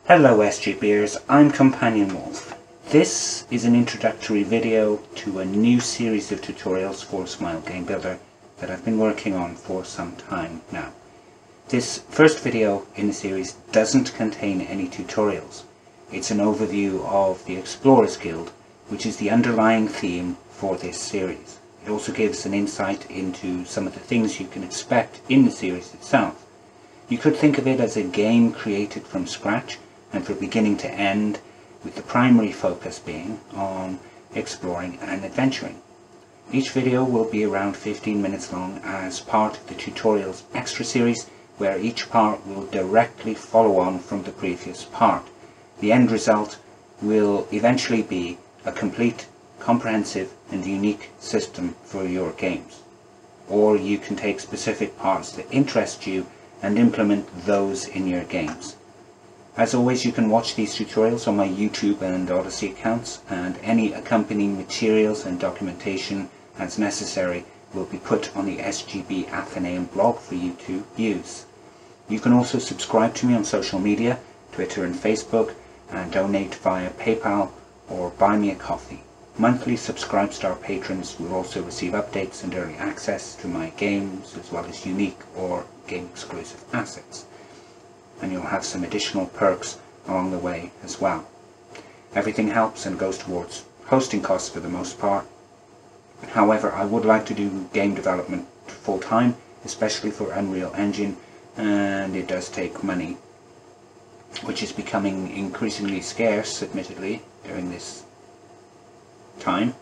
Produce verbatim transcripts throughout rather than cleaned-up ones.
Hello S G Beers, I'm Companion Wolf. This is an introductory video to a new series of tutorials for Smile Game Builder that I've been working on for some time now. This first video in the series doesn't contain any tutorials. It's an overview of the Explorers Guild, which is the underlying theme for this series. It also gives an insight into some of the things you can expect in the series itself. You could think of it as a game created from scratch and from beginning to end, with the primary focus being on exploring and adventuring. Each video will be around fifteen minutes long as part of the tutorials extra series, where each part will directly follow on from the previous part. The end result will eventually be a complete, comprehensive and unique system for your games. Or you can take specific parts that interest you and implement those in your games. As always, you can watch these tutorials on my YouTube and Odyssey accounts, and any accompanying materials and documentation as necessary will be put on the S G B Athenaeum blog for you to use. You can also subscribe to me on social media, Twitter and Facebook, and donate via PayPal or buy me a coffee. Monthly Subscribestar patrons will also receive updates and early access to my games, as well as unique or game exclusive assets. And you'll have some additional perks along the way as well. Everything helps and goes towards hosting costs for the most part. However, I would like to do game development full time, especially for Unreal Engine, and it does take money, which is becoming increasingly scarce, admittedly, during this time.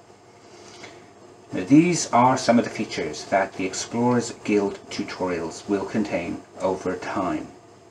Now, these are some of the features that the Explorers Guild tutorials will contain over time.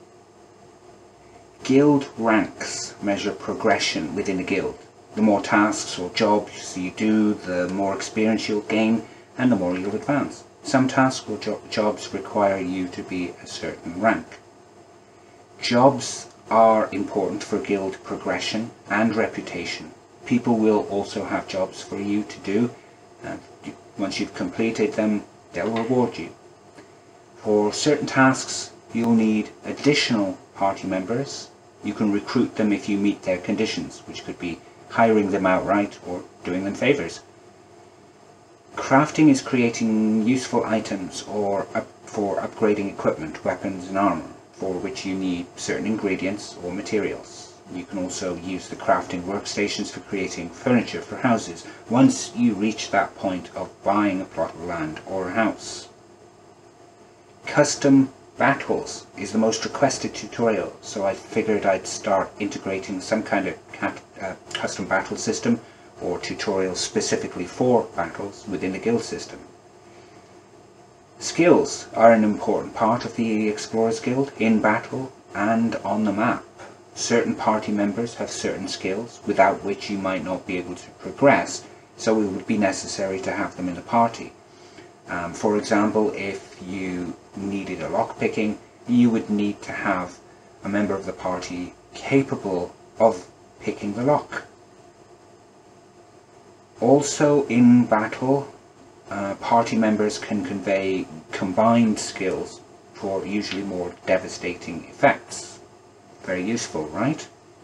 Guild ranks measure progression within a guild. The more tasks or jobs you do, the more experience you'll gain and the more you'll advance. Some tasks or jo jobs require you to be a certain rank. Jobs are important for guild progression and reputation. People will also have jobs for you to do, and once you've completed them, they'll reward you. For certain tasks, you'll need additional party members. You can recruit them if you meet their conditions, which could be hiring them outright or doing them favors. Crafting is creating useful items or up for upgrading equipment, weapons and armor, for which you need certain ingredients or materials. You can also use the crafting workstations for creating furniture for houses, once you reach that point of buying a plot of land or a house. Custom battles is the most requested tutorial, so I figured I'd start integrating some kind of cat, uh, custom battle system or tutorial specifically for battles within the guild system. Skills are an important part of the Explorers Guild in battle and on the map. Certain party members have certain skills without which you might not be able to progress, so it would be necessary to have them in the party. Um, for example, if you needed a lock picking, you would need to have a member of the party capable of picking the lock. Also in battle, uh, party members can convey combined skills for usually more devastating effects. Very useful, right?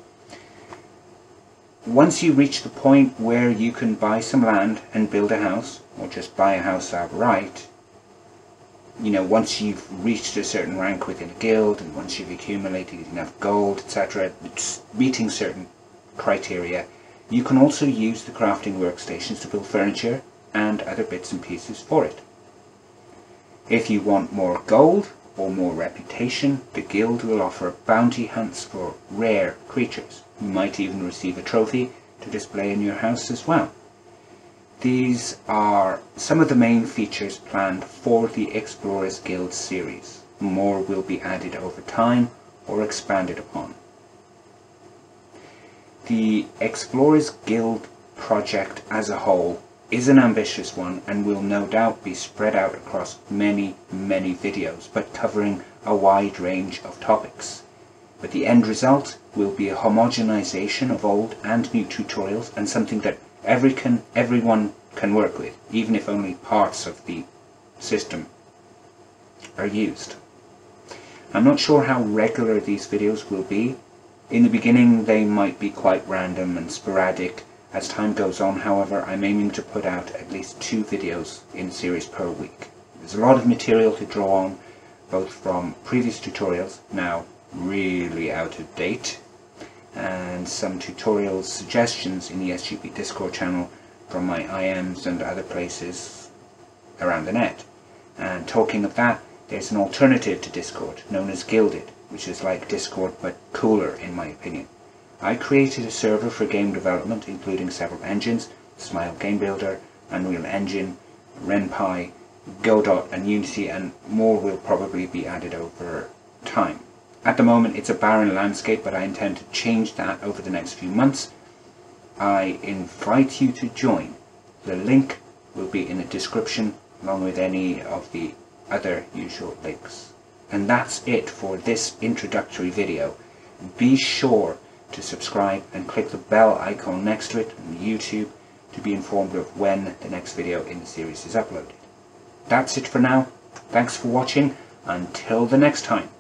Once you reach the point where you can buy some land and build a house, or just buy a house outright, you know, once you've reached a certain rank within a guild, and once you've accumulated enough gold, et cetera, meeting certain criteria, you can also use the crafting workstations to build furniture and other bits and pieces for it. If you want more gold or more reputation, the guild will offer bounty hunts for rare creatures. You might even receive a trophy to display in your house as well. These are some of the main features planned for the Explorers Guild series. More will be added over time or expanded upon. The Explorers Guild project as a whole is an ambitious one and will no doubt be spread out across many, many videos, but covering a wide range of topics. But the end result will be a homogenization of old and new tutorials, and something that every can, everyone can work with, even if only parts of the system are used. I'm not sure how regular these videos will be, In the beginning they might be quite random and sporadic. As time goes on, however, I'm aiming to put out at least two videos in series per week. There's a lot of material to draw on, both from previous tutorials, now really out of date, and some tutorial suggestions in the S G P Discord channel from my I Ms and other places around the net. And talking of that, there's an alternative to Discord known as Guilded, which is like Discord but cooler in my opinion. I created a server for game development including several engines, Smile Game Builder, Unreal Engine, RenPy, Godot and Unity, and more will probably be added over time. At the moment it's a barren landscape, but I intend to change that over the next few months. I invite you to join. The link will be in the description along with any of the other usual links. And that's it for this introductory video. Be sure to subscribe and click the bell icon next to it on YouTube to be informed of when the next video in the series is uploaded. That's it for now. Thanks for watching. Until the next time.